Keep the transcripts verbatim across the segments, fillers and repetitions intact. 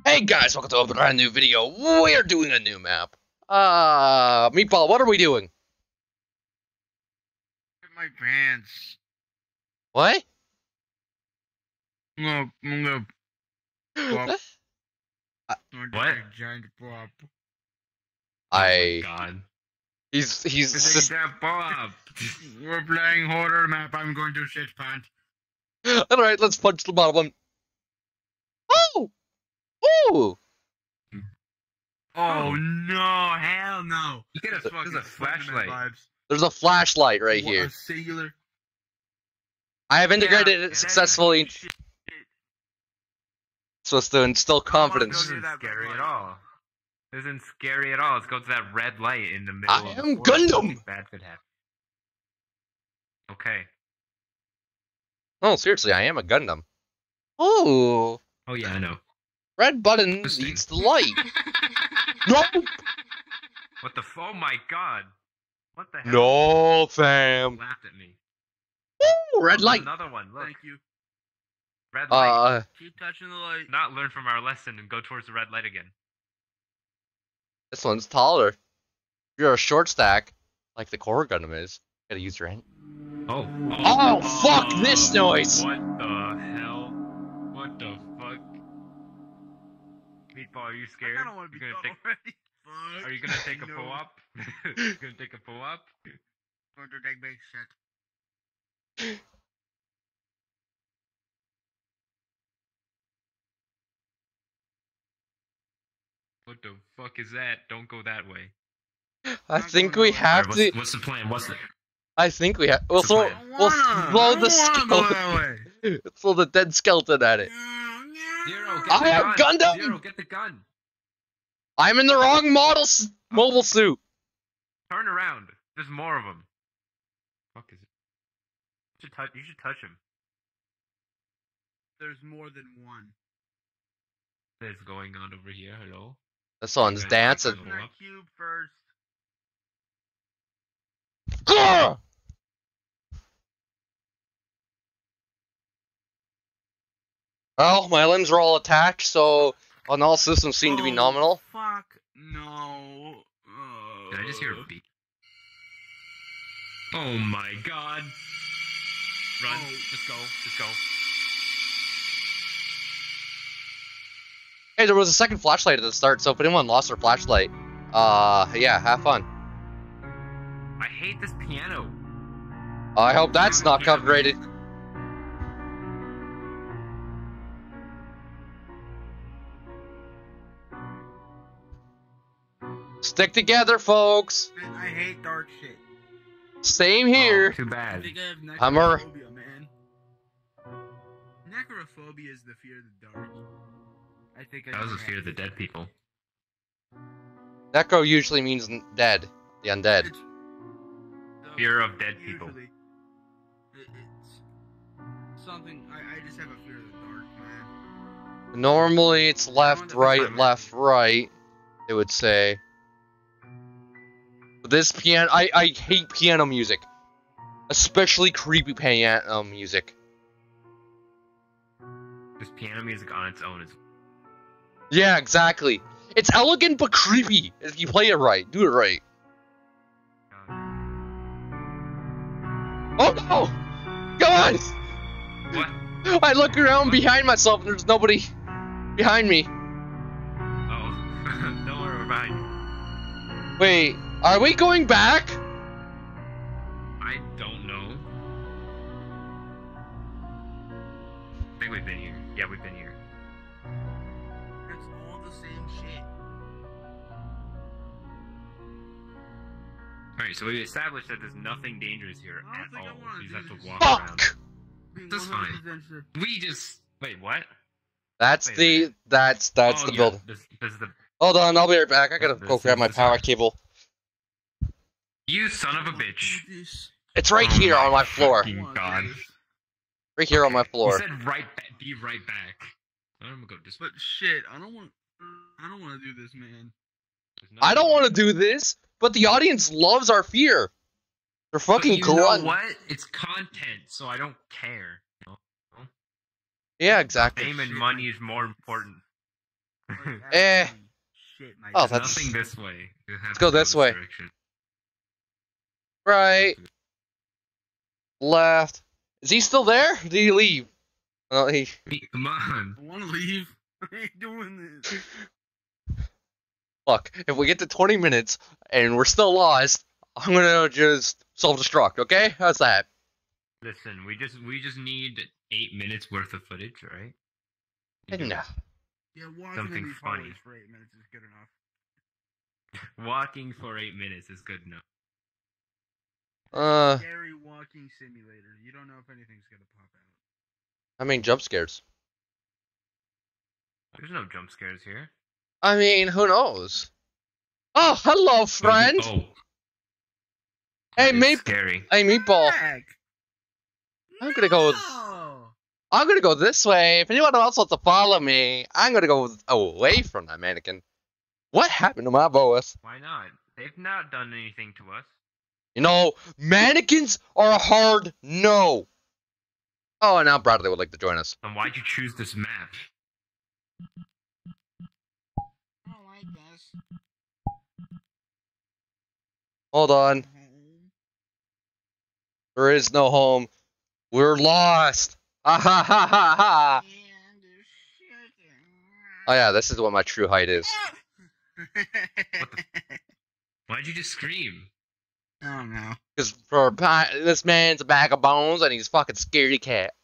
Hey guys, welcome to a brand new video. We're doing a new map. Uh, Meatball, what are we doing? My pants. What? I'm gonna, I'm gonna pop. I- What? Giant pop. I. Oh my God. He's he's. It's Just... that pop. We're playing horror map. I'm going to shit pants. All right, let's punch the bottom one. Oh, oh. Oh no! Hell no! You get a, there's a flashlight. Vibes. There's a flashlight right What, here. A singular. I have integrated Yeah, it successfully, Shit. so as to instill This confidence. isn't scary at all. This isn't scary at all. Let's go to that red light in the middle I of the am forest. Gundam! Something bad could happen. Okay. Oh, seriously, I am a Gundam. Oh, Oh yeah, I know. red button Interesting. leads the light. No, What the f- oh my God. What the hell? no, fam. Laughed at me. Ooh, red Oh, light. Another one. Look. Thank you. Red light. Uh, Keep touching the light. Not learn from our lesson and go towards the red light again. this one's taller. If you're a short stack, like the core Gundam is, gotta use your hand. Oh. Oh, fuck this noise! What the hell? What the fuck? Meatball, are you scared? I don't want to be You're done gonna take, already. Fuck. Are you gonna take a No. pull up? You gonna take a pull up? Going to take big shit. What the fuck is that? Don't go that way. I Not think going we that way. have Alright, to. what's, what's the plan? What's the I think we have. We'll What's the throw. plan? We'll Wanna- throw I the don't wanna go skeleton. that way. Throw the dead skeleton at it. Zero, get I the am gun! Gundam! Zero, get the gun! I'm in the wrong model s- mobile suit. Turn around. There's more of them. Fuck is it? You should touch. You should touch him. There's more than one. What is going on over here? Hello. This one's Okay. dancing. Go That up. cube first. Grr! Well, my limbs are all attached, so on all systems seem to be Oh, nominal. Fuck no. Oh. Did I just hear a beat? Oh my God! Run! Oh. Just go! Just go! Hey, there was a second flashlight at the start, so if anyone lost their flashlight, uh, yeah, have fun. I hate this piano. I hope that's not copyrighted. Stick together, folks. Man, I hate dark shit. Same Oh, here. too I bad. think I have I'm a- necrophobia, man. Necrophobia is the fear of the dark. I think I That was do a fear of the dead people. Necro usually means n- dead. The undead. It's- no, Fear of dead people. usually, it- It's something. I, I just have a fear of the dark, man. Normally it's left, right, left, right, it would say. But this piano, I, I hate piano music. Especially creepy piano music. This piano music on its own is. Yeah, exactly. It's elegant but creepy if you play it right. Do it right. Oh no! God! What? I look around behind myself and there's nobody behind me. Oh. Don't worry, we're behind you. Wait, are we going back? I don't know. I think we've been here. Yeah, we've been here. It's all the same shit. Alright, so we established that there's nothing dangerous here I don't at think I all. wanna You do just have to this. walk around. Fuck! Being That's one hundred fine. percent sure. We just. Wait, what? That's Wait a the minute. that's that's oh, the yeah, build. This, this is the. Hold on, I'll be right back. I gotta This go is grab my the power side. cable. You son of a I wanna bitch. do this. It's right Oh here my on my floor. fucking I wanna do God. this. Right here on my You floor. said right back. Be right back. I'm gonna go this way. But shit, I don't want. I don't want to do this, man. There's no- I don't want to do this, but the audience loves our fear. They're But fucking you cool. know what? It's content, so I don't care. You know? Yeah, exactly. Fame and money is more important. Like, Eh. actually, Shit, my Oh, God. that's- Nothing this way. You have Let's to go this way. direction. Right. Left. Is he still there? Did he leave? Oh, he. Come on. I want to leave. I ain't doing this. Look, if we get to twenty minutes and we're still lost, I'm gonna just self-destruct. Okay? How's that? Listen, we just we just need eight minutes worth of footage, right? No. Yeah, walking Something in these funny. hallways for eight minutes is good enough. Walking for eight minutes is good enough. Uh, Scary walking simulator. You don't know if anything's gonna pop out. I mean jump scares. There's no jump scares here. I mean, who knows? Oh, hello, friend. Oh, Hey, that is Meep. Scary. Hey, meatball. Heck! I'm gonna go. No! I'm gonna go this way. If anyone else wants to follow me, I'm gonna go away from that mannequin. What happened to my voice? Why not? They've not done anything to us. You know, mannequins are a hard no. Oh, and now Bradley would like to join us. Then why'd you choose this map? I don't like this. Hold on. There is no home. We're lost. Ha ha ha ha ha. And there's shit. Oh yeah, this is what my true height is. Why'd you just scream? I don't know. Because for this man's a bag of bones and he's fucking scaredy cat.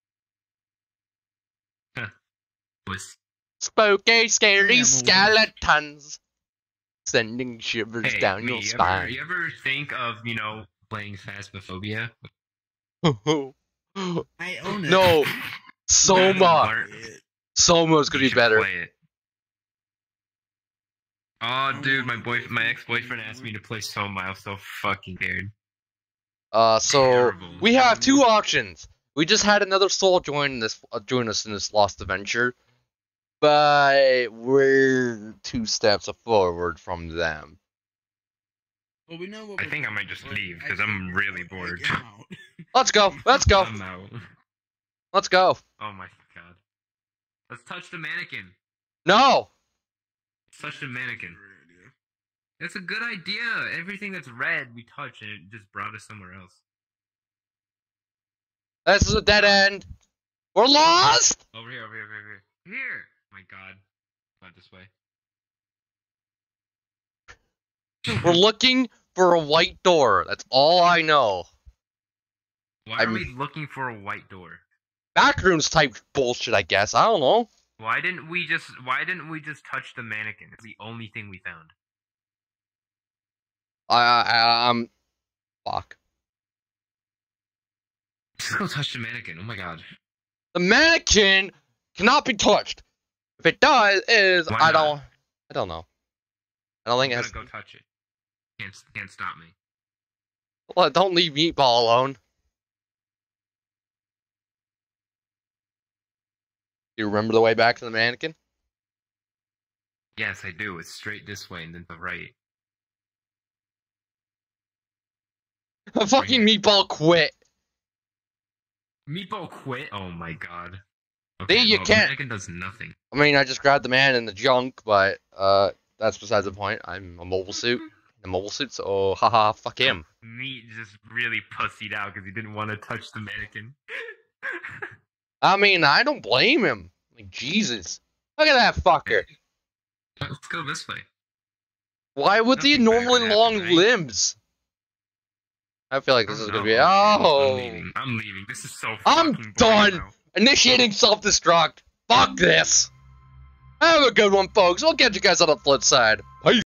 Was Spooky, scary Yeah, skeletons. Sending shivers hey, down me, your you ever, spine. you ever think of, you know, playing Phasmophobia? I own it. No, Soma. Bart, Soma's gonna you be should better. play it. Oh, dude, my boy, my ex-boyfriend asked me to play Soma. I was so fucking scared. Uh, so Terrible. we have two options. We just had another soul join this, uh, join us in this lost adventure, but we're two steps forward from them. Well, we know what I we're think I might doing, just but leave, I 'cause I'm think- really like, bored. I'm out. Let's go. Let's go. I'm out. Let's go. Oh my god. Let's touch the mannequin. No. Let's touch the mannequin. That's a good idea. Everything that's red, we touch, and it just brought us somewhere else. This is a dead end. We're lost. Over here, over here, over here. Here! My god. Not this way. We're looking for a white door. That's all I know. Why are I'm- we looking for a white door? Backrooms type bullshit, I guess. I don't know. Why didn't we just why didn't we just touch the mannequin? It's the only thing we found. I, I um, fuck. Just go touch the mannequin. Oh my god. The mannequin cannot be touched. If it does, is Why I not? don't, I don't know. I don't think I'm it gonna has. go touch it. Can't can't stop me. Well, don't leave Meatball alone. Do you remember the way back to the mannequin? Yes, I do. It's straight this way and then to the right. The fucking Meatball quit. Meatball quit. Oh my god. See, you well, can't- The mannequin does nothing. I mean, I just grabbed the man in the junk, but uh, that's besides the point. I'm a mobile suit. A mobile suit, so haha, fuck him. Meat just really pussied out because he didn't want to touch the mannequin. I mean, I don't blame him. Like, Jesus. Look at that fucker. Let's go this way. Why would the Nothing bad normally would happen, long right? limbs? I feel like this is Oh, gonna no. be. Okay, I'm Oh! leaving. I'm leaving. This is so I'm fucking boring done. now. Initiating self destruct. Fuck this. Have a good one, folks. We'll catch you guys on the flip side. Peace.